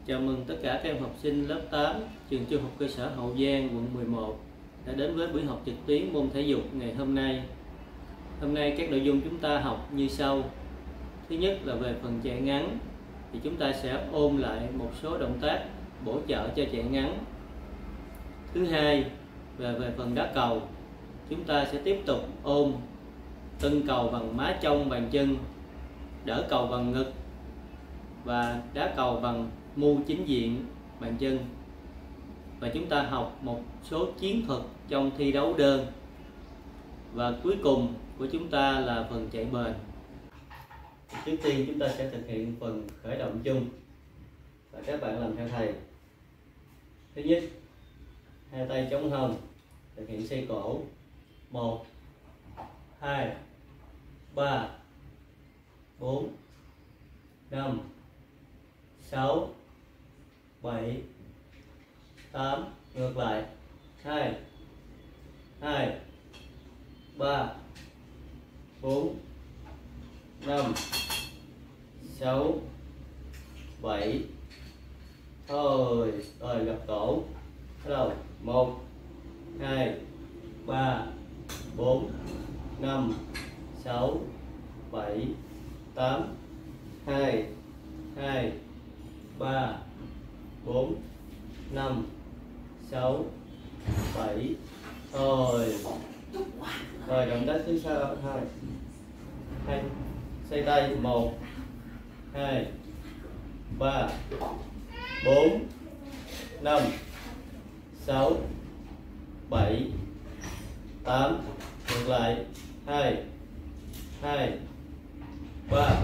Chào mừng tất cả các em học sinh lớp 8 trường Trung học cơ sở Hậu Giang, quận 11 đã đến với buổi học trực tuyến môn thể dục ngày hôm nay. Hôm nay các nội dung chúng ta học như sau. Thứ nhất là về phần chạy ngắn, thì chúng ta sẽ ôn lại một số động tác bổ trợ cho chạy ngắn. Thứ hai là về phần đá cầu, chúng ta sẽ tiếp tục ôn tưng cầu bằng má trong bàn chân, đỡ cầu bằng ngực và đá cầu bằng mu chính diện bàn chân. Và chúng ta học một số chiến thuật trong thi đấu đơn. Và cuối cùng của chúng ta là phần chạy bền. Trước tiên chúng ta sẽ thực hiện phần khởi động chung và các bạn làm theo thầy. Thứ nhất, hai tay chống hông, thực hiện xoay cổ. 1 2 3 4 5 6 7 8, ngược lại. 2 2 3 4 5 6 7. Thôi, rồi gập cổ. Bắt đầu. 1 2 3 4 5 6 7 8. 2 2 3 4 5 6 7. Thôi. Rồi động tác thứ sau. 2 xoay tay. 1 2 3 4 5 6 7 8. Ngược lại. 2 2 3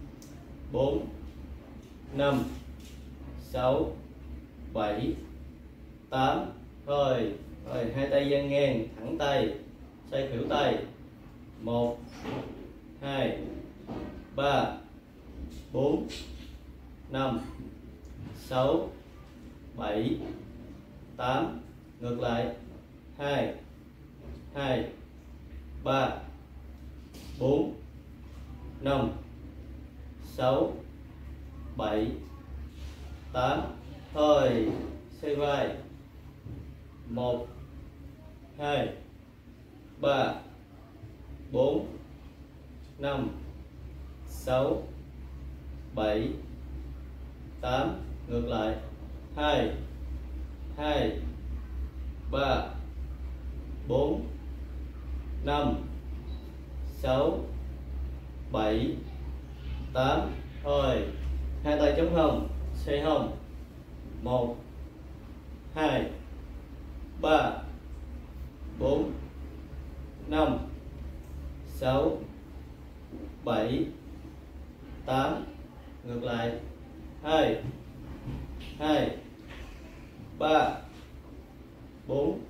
4 5 6 7 8. Rồi, hai tay dang ngang, thẳng tay, xoay khuỷu tay. 1 2 3 4 5 6 7 8. Ngược lại. 2 2 3 4 5 6 7 8. Thôi, xoay vai. 1 2 3 4 5 6 7 8. Ngược lại. 2 2 3 4 5 6 7 8. Thôi, hai tay chống hông, xoay hông. 1 2 3 4 5 6 7 8. Ngược lại. 2 2 3 4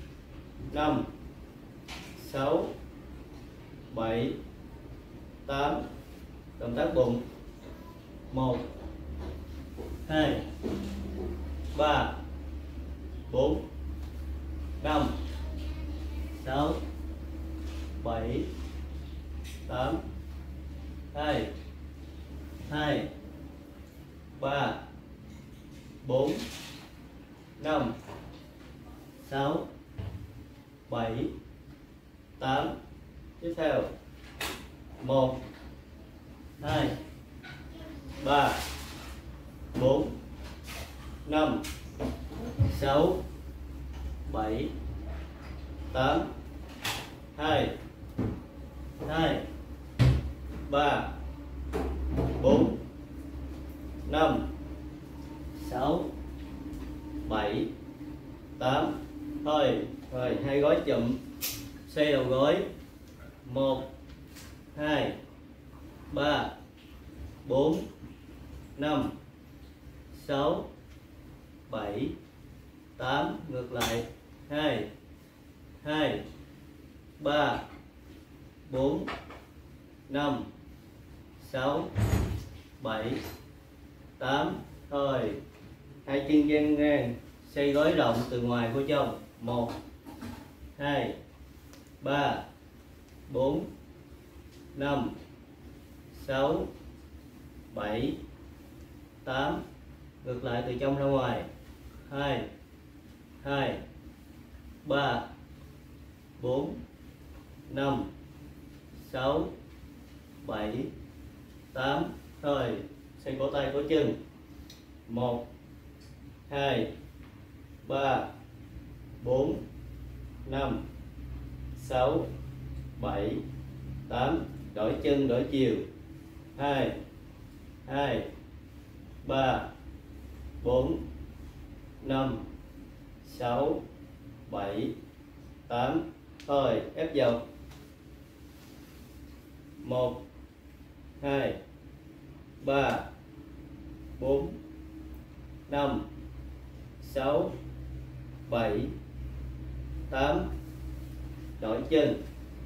5 6 7 8. Động tác bụng. 1 2 3 4 5 6 7 8. 2 2 3 4 5 6 7 8. Tiếp theo. 1 2 3 4 5 6 7 8. 2 2 3 4 5 6 7 8. Thôi, rồi hai gối chụm, xoay đầu gối. 1 2 3 4 5 6 7 8. Ngược lại. 2 2 3 4 5 6 7 8. Thôi, hai chân dang ngang, xoay gối rộng từ ngoài vô trong. 1 2 3 4 5 6 7 8. ngược lại từ trong ra ngoài. 2 2 3 4 5 6 7 8. Rồi xoay cổ tay cổ chân. 1 2 3 4 5 6 7 8. Đổi chân đổi chiều. 2 2 3 4 5 6 7 8. Thôi ép dọc. 1 2 3 4 5 6 7 8. Đổi chân.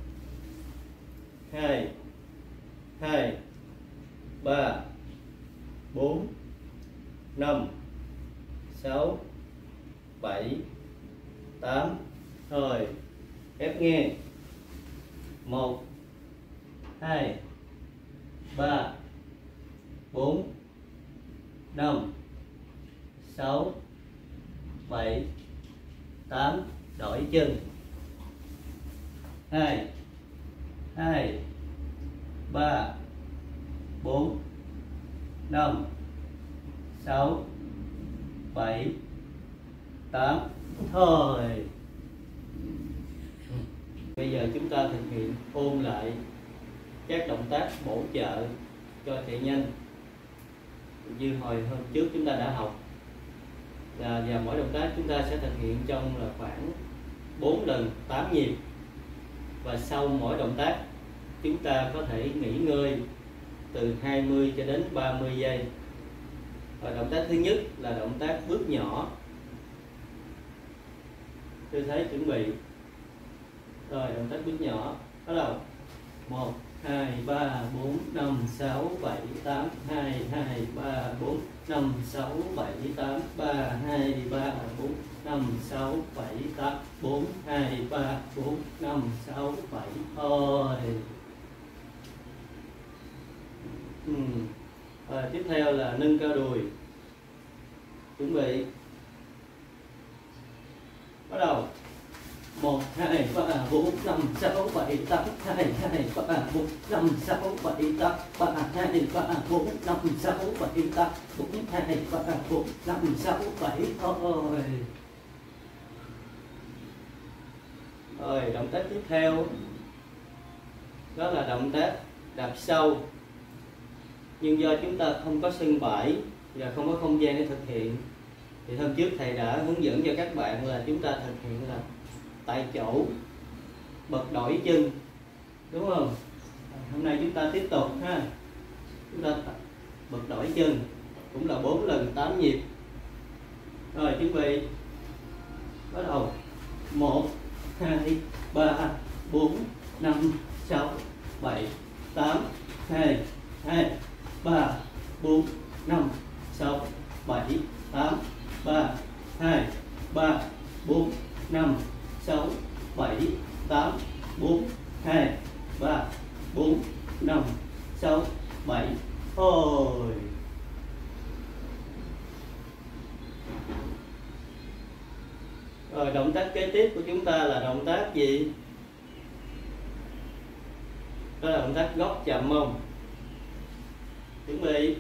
2 2 3 4 5 6 7 8. Thôi ép ngang. 1 2 3 4 5 6 7 8. Đổi chân. 2 2 3 4 5 6 7 8. Thôi bây giờ chúng ta thực hiện ôn lại các động tác bổ trợ cho chạy nhanh như hồi hôm trước chúng ta đã học, và mỗi động tác chúng ta sẽ thực hiện trong là khoảng 4 lần 8 nhịp, và sau mỗi động tác chúng ta có thể nghỉ ngơi từ 20 cho đến 30 giây. Và động tác thứ nhất là động tác bước nhỏ. Tư thế chuẩn bị. Rồi động tác bước nhỏ bắt đầu. 1 2 3 4 5 6 7 8 2 2 3 4 5 6 7 8 3 2 3 4 5 6 7 8 4 2 3 4 5 6 7. Thôi. Rồi tiếp theo là nâng cao đùi. Chuẩn bị. Bắt đầu. 1 2 3 4 5 6 7 8 2 2 3 4 5 6 7 8 3 2 3 4 5 6 7 8 4 2 3 4 5 6 7. Thôi. Rồi động tác tiếp theo đó là động tác đạp sâu, nhưng do chúng ta không có sân bãi và không có không gian để thực hiện thì hôm trước thầy đã hướng dẫn cho các bạn là chúng ta thực hiện là tại chỗ bật đổi chân, đúng không? Hôm nay chúng ta tiếp tục ha, chúng ta bật đổi chân cũng là 4 lần 8 nhịp. Rồi chuẩn bị bắt đầu. 1 2 3 4 5 6 7 8 2 2 3 4 5 6 7 8 3 2 3 4 5 6 7 8 4 2 3 4 5 6 7. Thôi. Rồi động tác kế tiếp của chúng ta là động tác gì? Đó là động tác gót chạm mông. Chuẩn bị.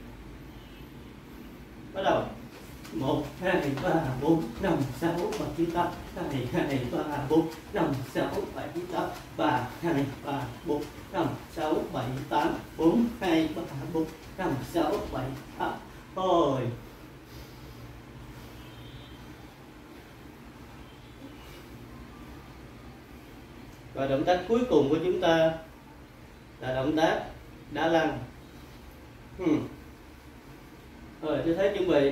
Bắt đầu. 1 2 3 4 5 6 7 8 2 2 3 4 5 6 7 8 3 2 3 4 5 6 7 8 4 2 3 4 5 6 7 8. Thôi. Và động tác cuối cùng của chúng ta là động tác đá lăn. Rồi tư thế chuẩn bị.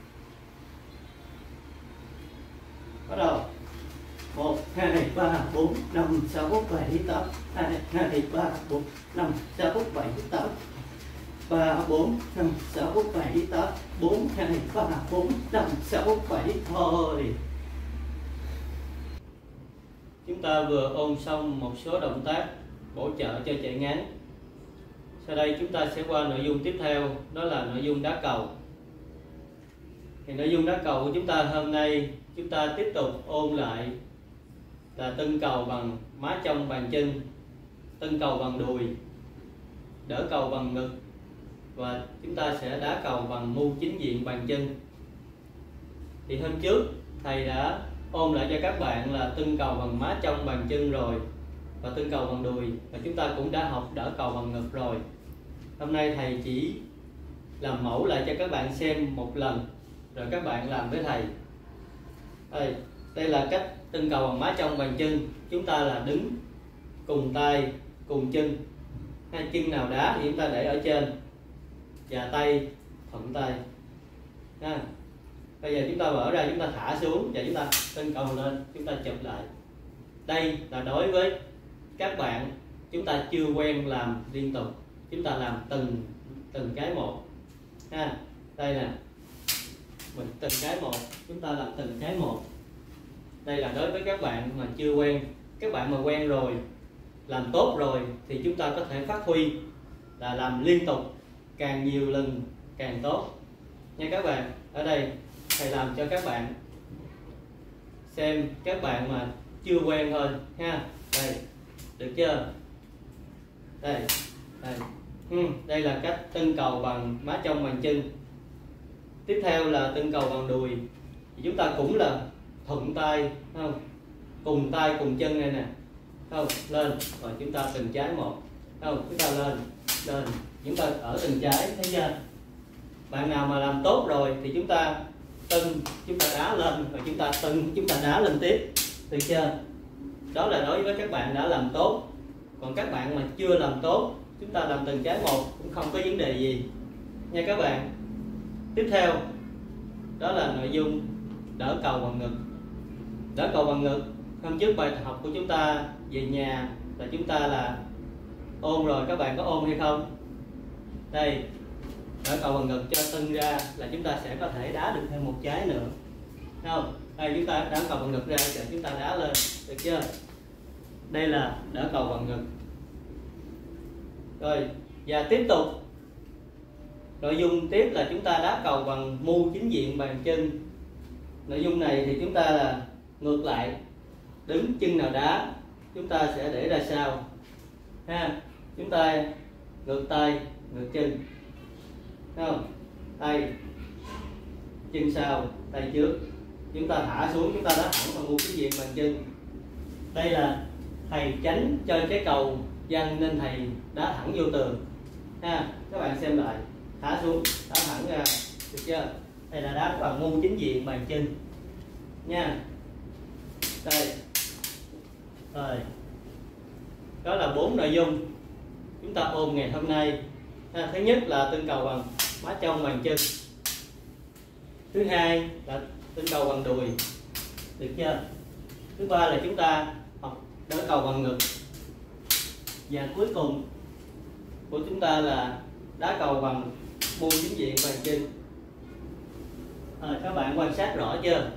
Bắt đầu. 1 2 3 4 5 6 7 8 2 2 3 4 5 6 7 8 3 4 5 6 7 8 4 2 3 4 5 6 7. Thôi. Chúng ta vừa ôn xong một số động tác bổ trợ cho chạy ngắn. Sau đây chúng ta sẽ qua nội dung tiếp theo, đó là nội dung đá cầu. Thì nội dung đá cầu của chúng ta hôm nay chúng ta tiếp tục ôn lại là tưng cầu bằng má trong bàn chân, tưng cầu bằng đùi, đỡ cầu bằng ngực, và chúng ta sẽ đá cầu bằng mu chính diện bàn chân. Thì hôm trước thầy đã ôn lại cho các bạn là tưng cầu bằng má trong bàn chân rồi, và tưng cầu bằng đùi, và chúng ta cũng đã học đỡ cầu bằng ngực rồi. Hôm nay thầy chỉ làm mẫu lại cho các bạn xem một lần, rồi các bạn làm với thầy. Đây là cách tưng cầu bằng má trong bàn chân. Chúng ta là đứng cùng tay cùng chân, hai chân nào đá thì chúng ta để ở trên và tay thuận tay. Bây giờ chúng ta mở ra, chúng ta thả xuống và chúng ta tưng cầu lên, chúng ta chụp lại. Đây là đối với các bạn chúng ta chưa quen làm liên tục, chúng ta làm từng cái một. Đây nè, mình từng cái một, chúng ta làm từng cái một. Đây là đối với các bạn mà chưa quen. Các bạn mà quen rồi, làm tốt rồi thì chúng ta có thể phát huy là làm liên tục, càng nhiều lần càng tốt nha các bạn. Ở đây thầy làm cho các bạn xem, các bạn mà chưa quen thôi ha. Đây, được chưa? Đây đây là cách tưng cầu bằng má trong bàn chân. Tiếp theo là tưng cầu bằng đùi. Thì chúng ta cũng là thuận tay, không? Cùng tay cùng chân này nè, không? Lên rồi chúng ta từng trái một, không? Chúng ta lên, chúng ta ở từng trái, thấy chưa? Bạn nào mà làm tốt rồi thì chúng ta tưng, chúng ta đá lên, rồi chúng ta tưng, chúng ta đá lên tiếp, được chưa? Đó là đối với các bạn đã làm tốt. Còn các bạn mà chưa làm tốt, chúng ta làm từng trái một cũng không có vấn đề gì nha các bạn. Tiếp theo đó là nội dung đỡ cầu bằng ngực. Đỡ cầu bằng ngực, hôm trước bài học của chúng ta về nhà là chúng ta là ôn rồi, các bạn có ôn hay không? Đây, đỡ cầu bằng ngực cho tưng ra là chúng ta sẽ có thể đá được thêm một trái nữa, thấy không? Đây, chúng ta đỡ cầu bằng ngực ra rồi chúng ta đá lên, được chưa? Đây là đỡ cầu bằng ngực. Rồi, và tiếp tục nội dung tiếp là chúng ta đá cầu bằng mu chính diện bàn chân. Nội dung này thì chúng ta là ngược lại, đứng chân nào đá chúng ta sẽ để ra sau ha. Chúng ta ngược tay ngược chân, thấy không? Tay chân sau tay trước, chúng ta thả xuống, chúng ta đá thẳng bằng mu chính diện bàn chân. Đây là thầy tránh cho cái cầu văng nên thầy đá thẳng vô tường ha. Các bạn xem lại, thả xuống đá thẳng ra, được chưa? Đây là đá bằng mu chính diện bàn chân nha. Đây rồi, đó là 4 nội dung chúng ta ôn ngày hôm nay ha. Thứ nhất là tưng cầu bằng má trong bàn chân, thứ hai là tưng cầu bằng đùi, được chưa? Thứ ba là chúng ta học đỡ cầu bằng ngực, và cuối cùng của chúng ta là đá cầu bằng mu chính diện bàn chân. Các bạn quan sát rõ chưa?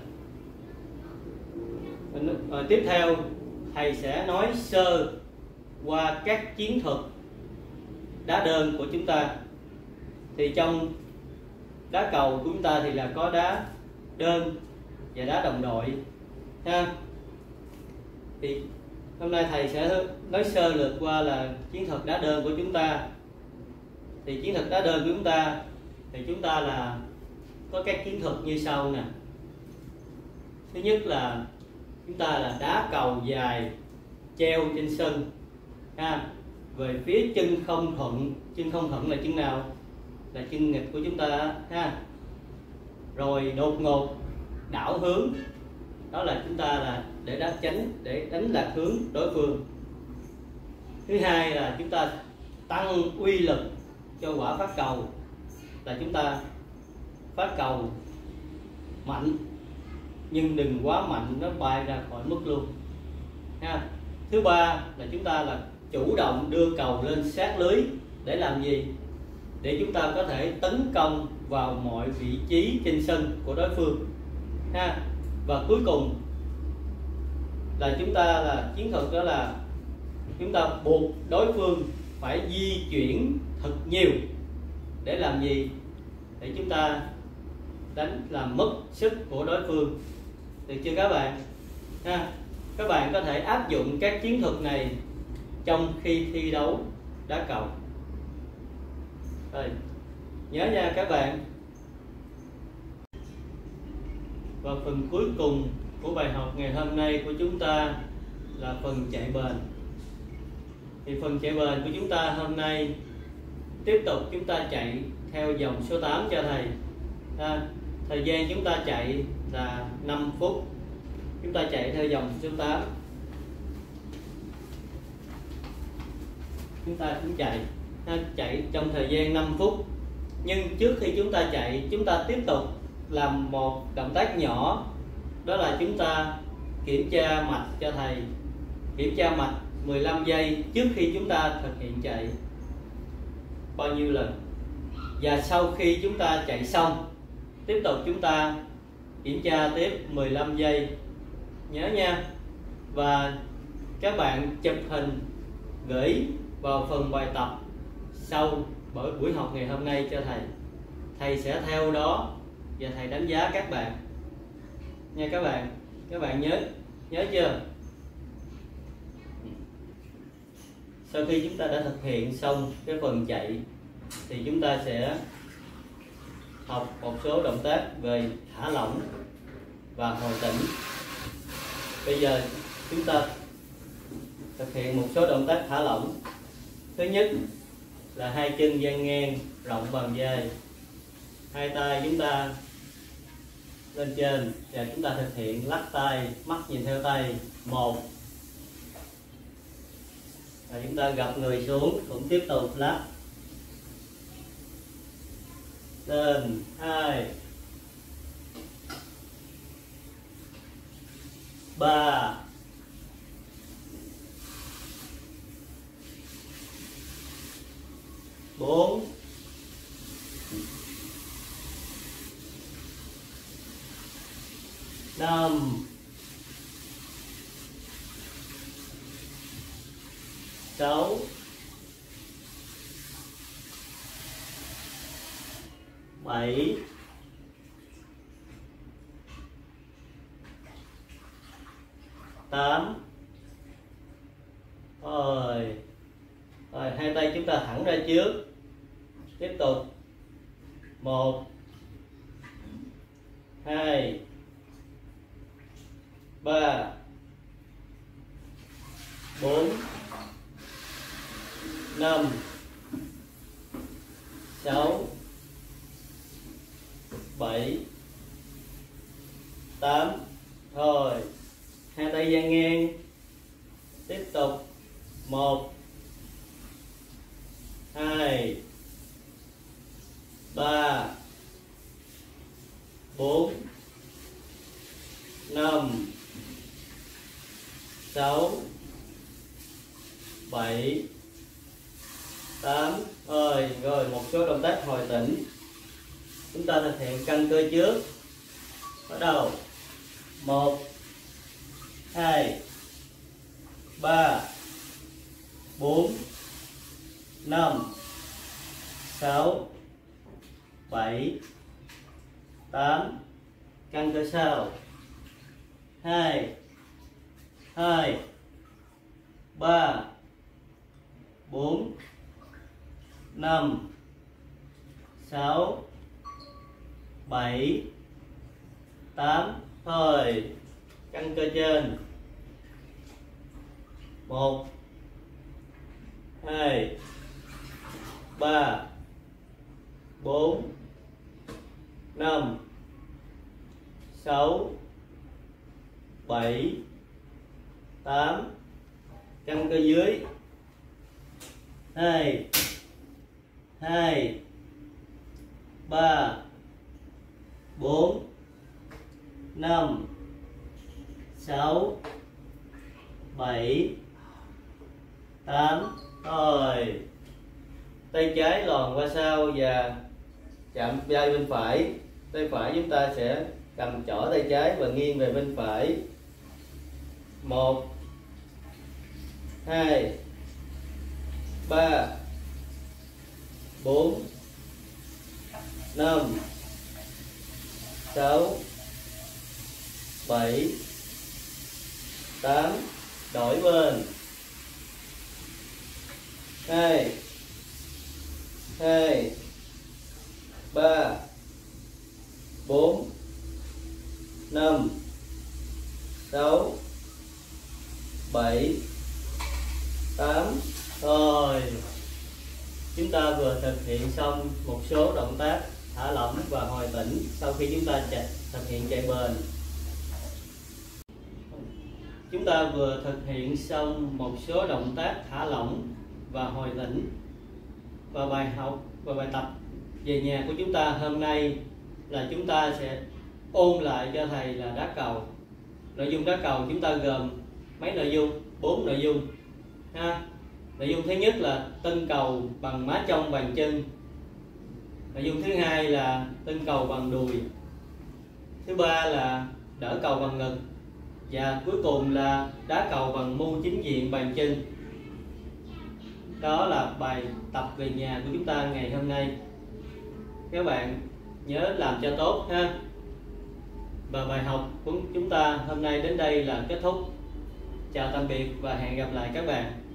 Rồi tiếp theo thầy sẽ nói sơ qua các chiến thuật đá đơn của chúng ta. Thì trong đá cầu của chúng ta thì là có đá đơn và đá đồng đội ha. Thì hôm nay thầy sẽ nói sơ lược qua là chiến thuật đá đơn của chúng ta. Thì chiến thuật đá đơn của chúng ta thì chúng ta là có các chiến thuật như sau nè. Thứ nhất là chúng ta là đá cầu dài treo trên sân ha, về phía chân không thuận. Chân không thuận là chân nào? Là chân nghịch của chúng ta ha. Rồi đột ngột đảo hướng, đó là chúng ta là để đá tránh, để đánh lạc hướng đối phương. Thứ hai là chúng ta tăng uy lực cho quả phát cầu, là chúng ta phát cầu mạnh nhưng đừng quá mạnh nó bay ra khỏi mức luôn ha. Thứ ba là chúng ta là chủ động đưa cầu lên sát lưới để làm gì? Để chúng ta có thể tấn công vào mọi vị trí trên sân của đối phương ha. Và cuối cùng là chúng ta là chiến thuật, đó là chúng ta buộc đối phương phải di chuyển thật nhiều để làm gì? Để chúng ta đánh làm mất sức của đối phương. Được chưa các bạn? Các bạn có thể áp dụng các chiến thuật này trong khi thi đấu đá cầu. Rồi, nhớ nha các bạn. Và phần cuối cùng của bài học ngày hôm nay của chúng ta là phần chạy bền. Thì phần chạy bền của chúng ta hôm nay tiếp tục chúng ta chạy theo dòng số 8 cho thầy. Thời gian chúng ta chạy là 5 phút. Chúng ta chạy theo dòng số 8. Chúng ta cũng chạy trong thời gian 5 phút. Nhưng trước khi chúng ta chạy, chúng ta tiếp tục làm một động tác nhỏ. Đó là chúng ta kiểm tra mạch cho thầy. Kiểm tra mạch 15 giây trước khi chúng ta thực hiện chạy bao nhiêu lần. Và sau khi chúng ta chạy xong, tiếp tục chúng ta kiểm tra tiếp 15 giây. Nhớ nha. Và các bạn chụp hình gửi vào phần bài tập sau buổi học ngày hôm nay cho thầy. Thầy sẽ theo đó và thầy đánh giá các bạn nha các bạn. Các bạn nhớ chưa? Sau khi chúng ta đã thực hiện xong cái phần chạy thì chúng ta sẽ học một số động tác về thả lỏng và hồi tỉnh. Bây giờ chúng ta thực hiện một số động tác thả lỏng. Thứ nhất là hai chân dang ngang rộng bằng vai, hai tay chúng ta lên trên và chúng ta thực hiện lắc tay, mắt nhìn theo tay. 1. Và chúng ta gập người xuống cũng tiếp tục lắc lên. 2, 3, 4, 5, 6, 7, 8. Rồi, hai tay chúng ta thẳng ra trước. Tiếp tục. 1, 2, 3, 4, 5, 6, 7, 8. Rồi, hai tay dang ngang. Tiếp tục. 1, 2, 3, 4, 5, 6, 7, 8. Rồi một số động tác hồi tỉnh. Chúng ta thực hiện căng cơ trước. Bắt đầu. 1, 2, 3, 4, 5, 6, 7, 8. Căng cơ sau. 2, 3, 4, 5, 6, 7, 8. Thôi, căng cơ trên. 1, 2, 3, 4, 5, 6, 7, 8. Căng cơ dưới. 2, 3, 4, 5, 6, 7, 8. Rồi, tay trái lòn qua sau và chạm vai bên phải. Tay phải chúng ta sẽ cầm chỏ tay trái và nghiêng về bên phải. 1, 2, 3, 4, 5, 6 7 8, đổi bên 2 2 3 4 5 6 7 8. Rồi, chúng ta vừa thực hiện xong một số động tác thả lỏng và hồi tỉnh sau khi chúng ta thực hiện chạy bền. Chúng ta vừa thực hiện xong một số động tác thả lỏng và hồi tỉnh, và bài học và bài tập về nhà của chúng ta hôm nay là chúng ta sẽ ôn lại cho thầy là đá cầu. Nội dung đá cầu chúng ta gồm mấy nội dung? 4 nội dung ha. Nội dung thứ nhất là tâng cầu bằng má trong bàn chân. Nội dung thứ hai là tâng cầu bằng đùi. Thứ ba là đỡ cầu bằng ngực. Và cuối cùng là đá cầu bằng mu chính diện bàn chân. Đó là bài tập về nhà của chúng ta ngày hôm nay. Các bạn nhớ làm cho tốt ha. Và bài học của chúng ta hôm nay đến đây là kết thúc. Chào tạm biệt và hẹn gặp lại các bạn.